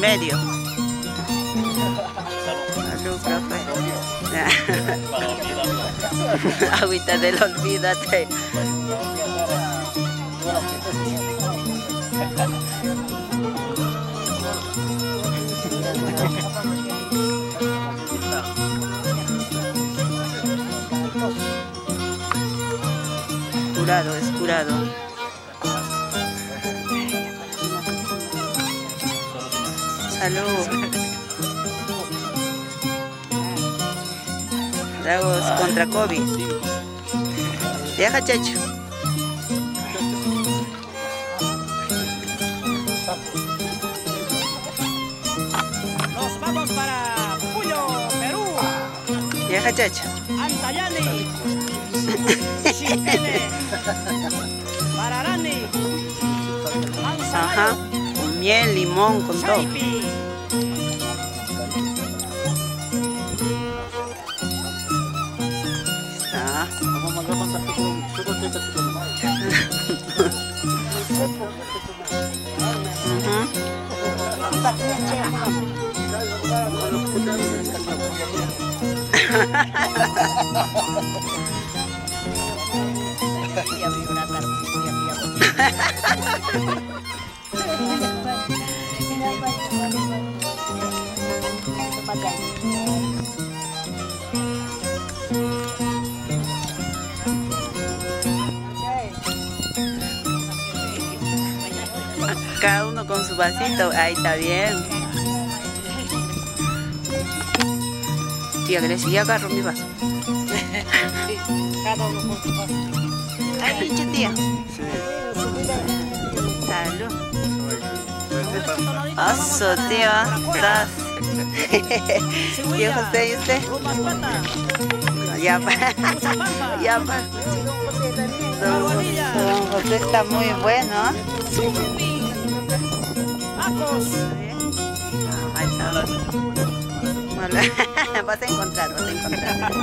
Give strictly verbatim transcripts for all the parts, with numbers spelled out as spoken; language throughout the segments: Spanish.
medio. Salud, profe. Agüita del olvídate. Curado, es curado. Salud. Tragos contra COVID. Deja, chacho. Nos vamos para Puyo, Perú. Deja, chacho. Antayani. Chiquene. Pararani. Ajá. Con miel, limón, con todo. Está. Cada uno con su vasito, ahí está bien. Tía Grecia, ya agarro mi vaso. Cada uno con su vaso. Ahí, tía. Salud. Oso, tío. Gracias. Tío José, ¿y usted? Ya pa. Ya pa. Don José está muy bueno. Ahí está. Vas a encontrar, vas a encontrar.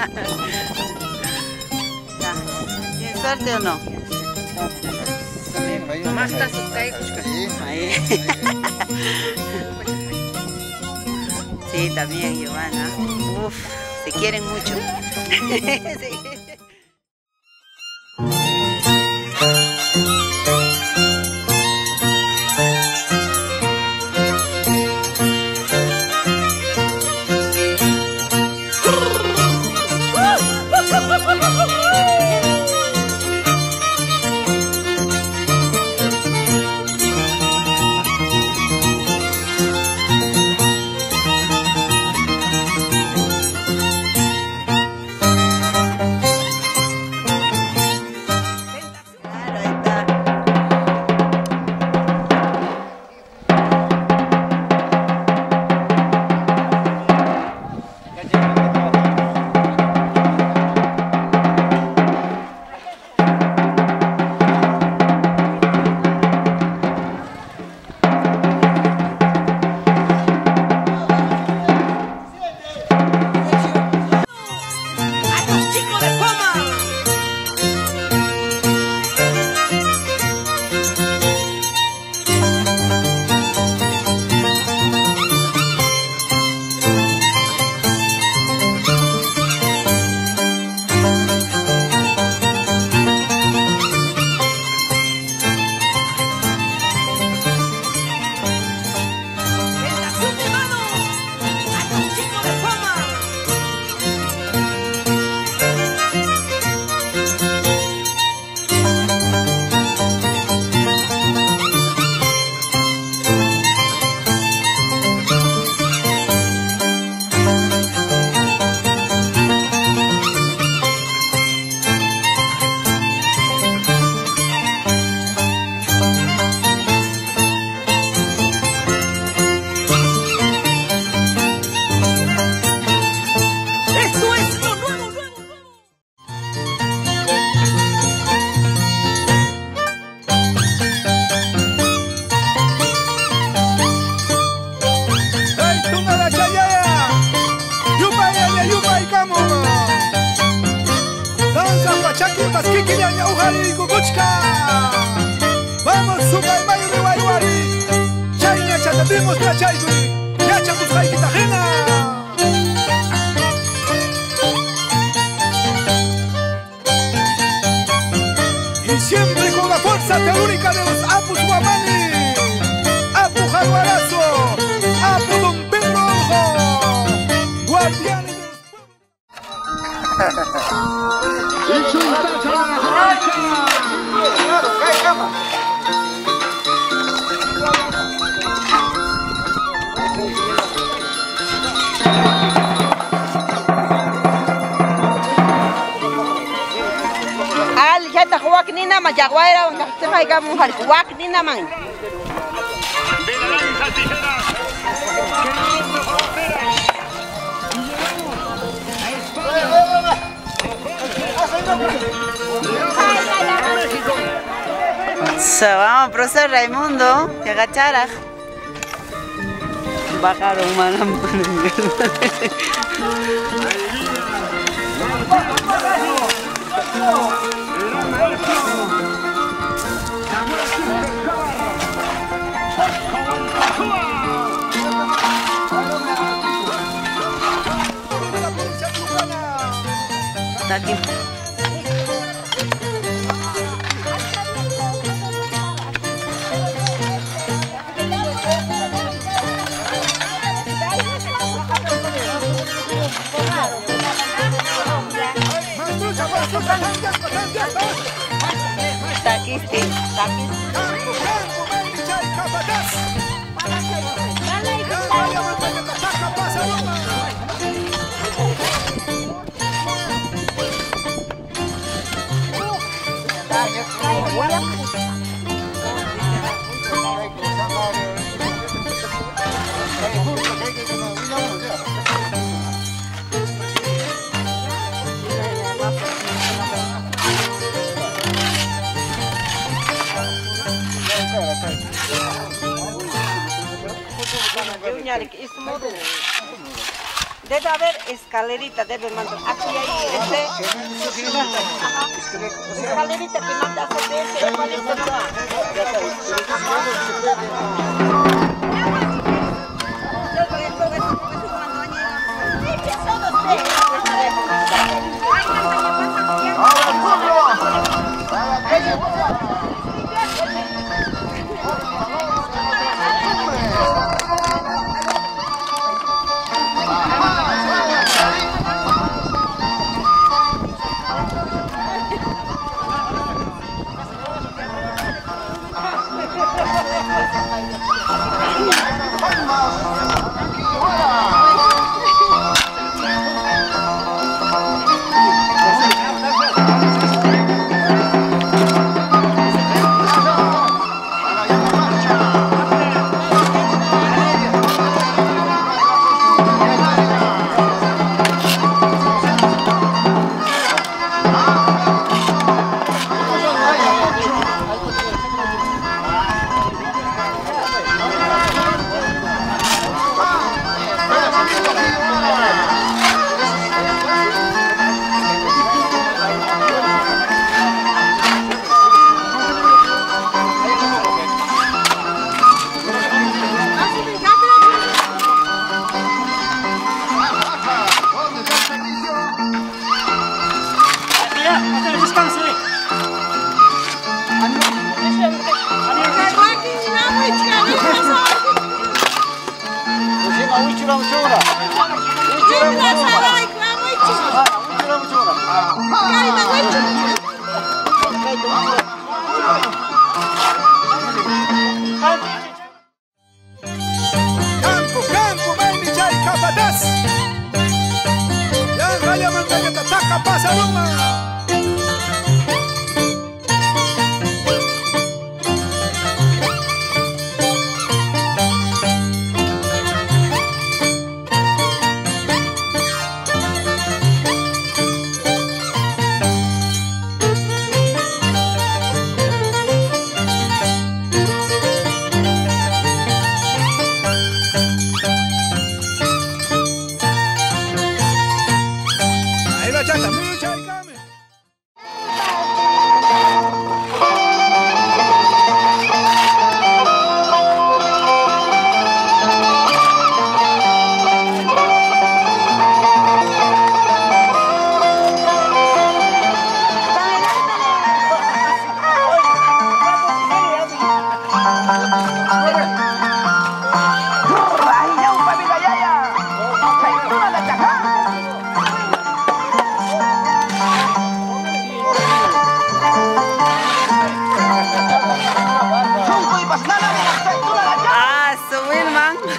¿Tienes suerte o no? Más tazos que Ahí. Sí, también, Giovanna. Uf, se quieren mucho. Sí. Vamos, Yachaywi, Yachakus Haikitajena. Y siempre con la fuerza telúrica de los Apus Guamani, Apu Jaguarazo, Apu Don Pedro Ojo, guardianes de los Al jeta huak ni nama jaguara se mai kamu har huak ni nama. So, vamos, profesor Raimundo, que agachara. Bajaron, manam. Está aquí. Está aquí, sí, está aquí. Debe haber escalerita, debe mandar. Aquí hay este. Escalerita que manda a hacer ese. Campo, campo, mami, chay, capataz. Ya, raya, montaña, tataca, pasa, Roma.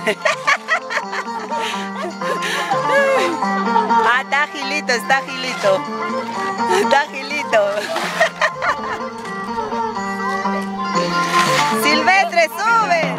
Ah, está Gilito, está Gilito. Está Gilito. Silvestre, sube.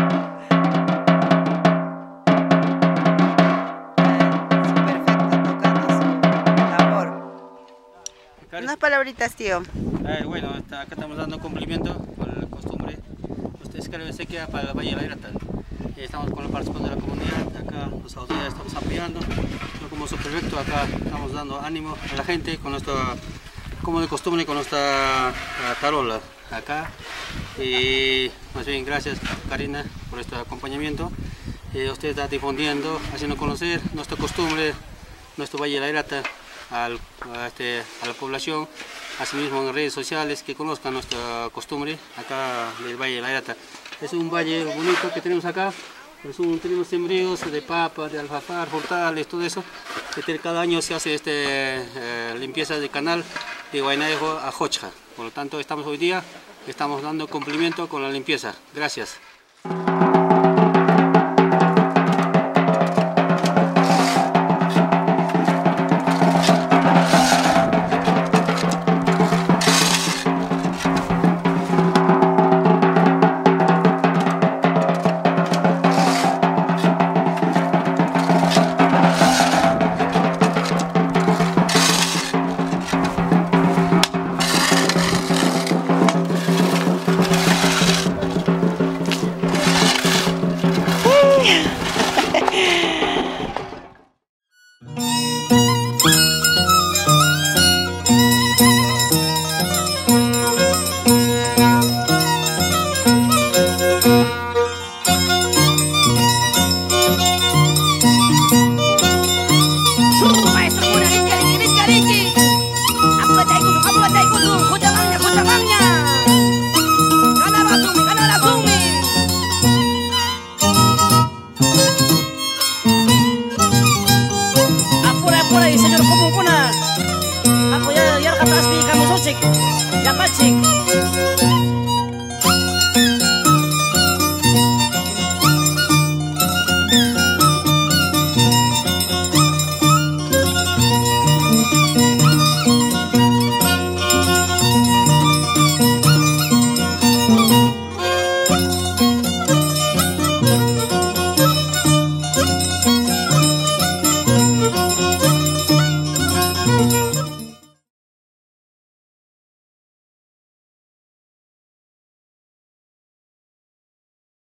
Unas palabritas, tío. Eh, bueno, está, acá estamos dando cumplimiento por la costumbre. Ustedes creen que se queda para el Valle de la Irata. Eh, estamos con la participación de la comunidad. Acá las autoridades estamos apoyando. No como supervecto, acá estamos dando ánimo a la gente con nuestra, como de costumbre, con nuestra tarola acá. Y más bien, gracias Karina por este acompañamiento. Eh, usted está difundiendo, haciendo conocer nuestra costumbre, nuestro Valle de la Irata. Al, a, este, a la población, asimismo en redes sociales, que conozcan nuestra costumbre acá del Valle de la Irata. Es un valle bonito que tenemos acá, es un, tenemos sembríos de papa, de alfafar, frutales, todo eso. Este, cada año se hace este, eh, limpieza del canal de Huaynayejo a Jochja. Por lo tanto, estamos hoy día, estamos dando cumplimiento con la limpieza. Gracias.